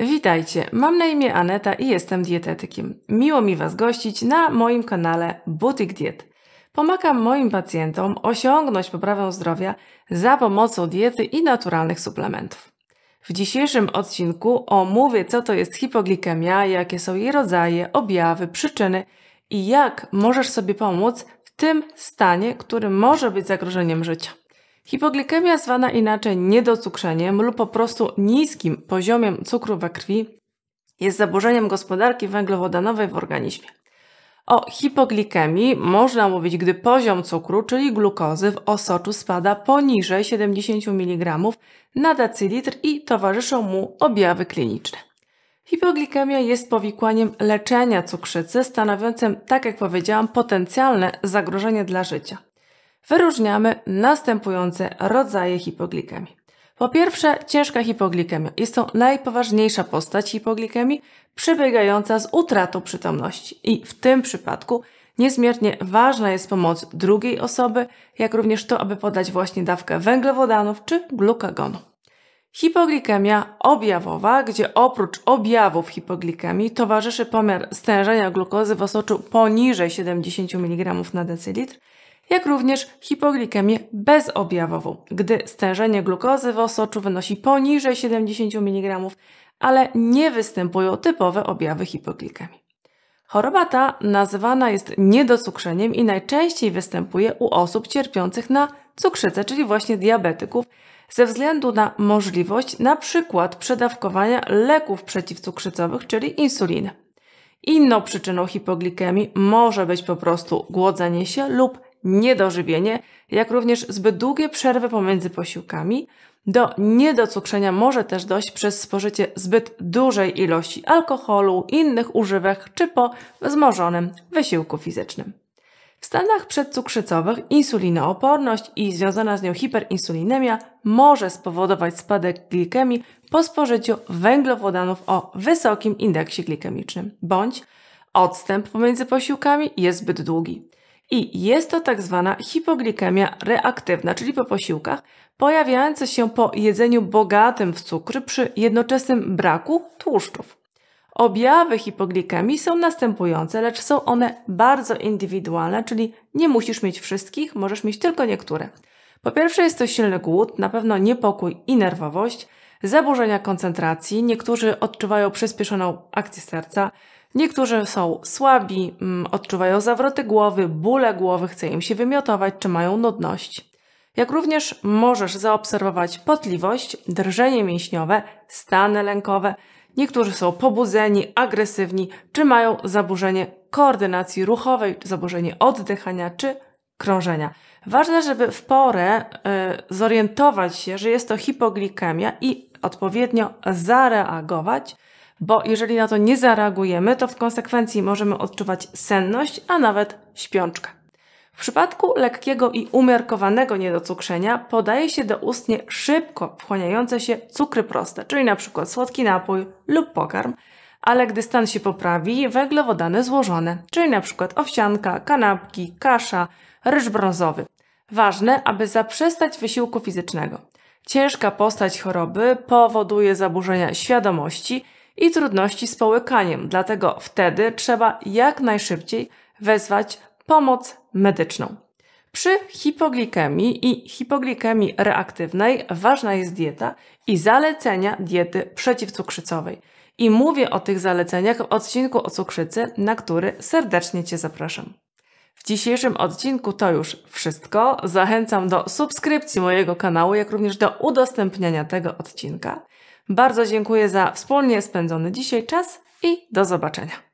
Witajcie, mam na imię Aneta i jestem dietetykiem. Miło mi Was gościć na moim kanale Butik Diet. Pomagam moim pacjentom osiągnąć poprawę zdrowia za pomocą diety i naturalnych suplementów. W dzisiejszym odcinku omówię, co to jest hipoglikemia, jakie są jej rodzaje, objawy, przyczyny i jak możesz sobie pomóc w tym stanie, który może być zagrożeniem życia. Hipoglikemia, zwana inaczej niedocukrzeniem lub po prostu niskim poziomem cukru we krwi, jest zaburzeniem gospodarki węglowodanowej w organizmie. O hipoglikemii można mówić, gdy poziom cukru, czyli glukozy w osoczu spada poniżej 70 mg na decylitr i towarzyszą mu objawy kliniczne. Hipoglikemia jest powikłaniem leczenia cukrzycy, stanowiącym, tak jak powiedziałam, potencjalne zagrożenie dla życia. Wyróżniamy następujące rodzaje hipoglikemii. Po pierwsze, ciężka hipoglikemia. Jest to najpoważniejsza postać hipoglikemii, przebiegająca z utratą przytomności. I w tym przypadku niezmiernie ważna jest pomoc drugiej osoby, jak również to, aby podać właśnie dawkę węglowodanów czy glukagonu. Hipoglikemia objawowa, gdzie oprócz objawów hipoglikemii towarzyszy pomiar stężenia glukozy w osoczu poniżej 70 mg na decylitr, jak również hipoglikemię bezobjawową, gdy stężenie glukozy w osoczu wynosi poniżej 70 mg, ale nie występują typowe objawy hipoglikemii. Choroba ta nazywana jest niedocukrzeniem i najczęściej występuje u osób cierpiących na cukrzycę, czyli właśnie diabetyków, ze względu na możliwość np. przedawkowania leków przeciwcukrzycowych, czyli insuliny. Inną przyczyną hipoglikemii może być po prostu głodzenie się lub niedożywienie, jak również zbyt długie przerwy pomiędzy posiłkami. Do niedocukrzenia może też dojść przez spożycie zbyt dużej ilości alkoholu, innych używek czy po wzmożonym wysiłku fizycznym. W stanach przedcukrzycowych insulinooporność i związana z nią hiperinsulinemia może spowodować spadek glikemii po spożyciu węglowodanów o wysokim indeksie glikemicznym, bądź odstęp pomiędzy posiłkami jest zbyt długi. I jest to tak zwana hipoglikemia reaktywna, czyli po posiłkach, pojawiająca się po jedzeniu bogatym w cukry przy jednoczesnym braku tłuszczów. Objawy hipoglikemii są następujące, lecz są one bardzo indywidualne, czyli nie musisz mieć wszystkich, możesz mieć tylko niektóre. Po pierwsze jest to silny głód, na pewno niepokój i nerwowość, zaburzenia koncentracji, niektórzy odczuwają przyspieszoną akcję serca, niektórzy są słabi, odczuwają zawroty głowy, bóle głowy, chce im się wymiotować czy mają nudność. Jak również możesz zaobserwować potliwość, drżenie mięśniowe, stany lękowe. Niektórzy są pobudzeni, agresywni, czy mają zaburzenie koordynacji ruchowej, zaburzenie oddychania, czy krążenia. Ważne, żeby w porę zorientować się, że jest to hipoglikemia i odpowiednio zareagować, bo jeżeli na to nie zareagujemy, to w konsekwencji możemy odczuwać senność, a nawet śpiączkę. W przypadku lekkiego i umiarkowanego niedocukrzenia podaje się doustnie szybko wchłaniające się cukry proste, czyli np. słodki napój lub pokarm, ale gdy stan się poprawi, węglowodany złożone, czyli np. owsianka, kanapki, kasza, ryż brązowy. Ważne, aby zaprzestać wysiłku fizycznego. Ciężka postać choroby powoduje zaburzenia świadomości i trudności z połykaniem, dlatego wtedy trzeba jak najszybciej wezwać pomoc medyczną. Przy hipoglikemii i hipoglikemii reaktywnej ważna jest dieta i zalecenia diety przeciwcukrzycowej. I mówię o tych zaleceniach w odcinku o cukrzycy, na który serdecznie Cię zapraszam. W dzisiejszym odcinku to już wszystko. Zachęcam do subskrypcji mojego kanału, jak również do udostępniania tego odcinka. Bardzo dziękuję za wspólnie spędzony dzisiaj czas i do zobaczenia.